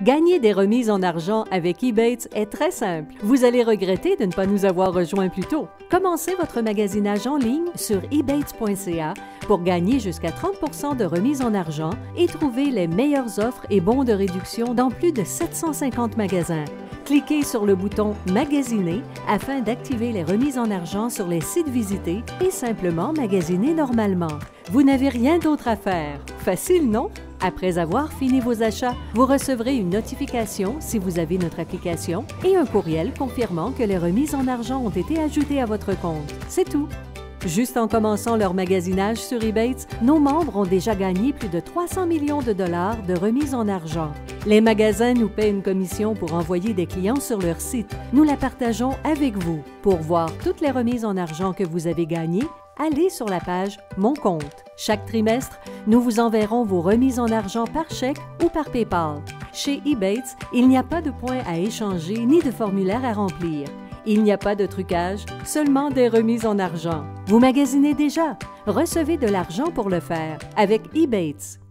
Gagner des remises en argent avec Ebates est très simple. Vous allez regretter de ne pas nous avoir rejoints plus tôt. Commencez votre magasinage en ligne sur ebates.ca pour gagner jusqu'à 30 % de remises en argent et trouver les meilleures offres et bons de réduction dans plus de 750 magasins. Cliquez sur le bouton « Magasiner » afin d'activer les remises en argent sur les sites visités et simplement magasiner normalement. Vous n'avez rien d'autre à faire. Facile, non? Après avoir fini vos achats, vous recevrez une notification si vous avez notre application et un courriel confirmant que les remises en argent ont été ajoutées à votre compte. C'est tout! Juste en commençant leur magasinage sur Ebates, nos membres ont déjà gagné plus de 300 millions de dollars de remises en argent. Les magasins nous paient une commission pour envoyer des clients sur leur site. Nous la partageons avec vous. Pour voir toutes les remises en argent que vous avez gagnées, allez sur la page « Mon compte ». Chaque trimestre, nous vous enverrons vos remises en argent par chèque ou par PayPal. Chez Ebates, il n'y a pas de points à échanger ni de formulaire à remplir. Il n'y a pas de trucage, seulement des remises en argent. Vous magasinez déjà? Recevez de l'argent pour le faire avec Ebates.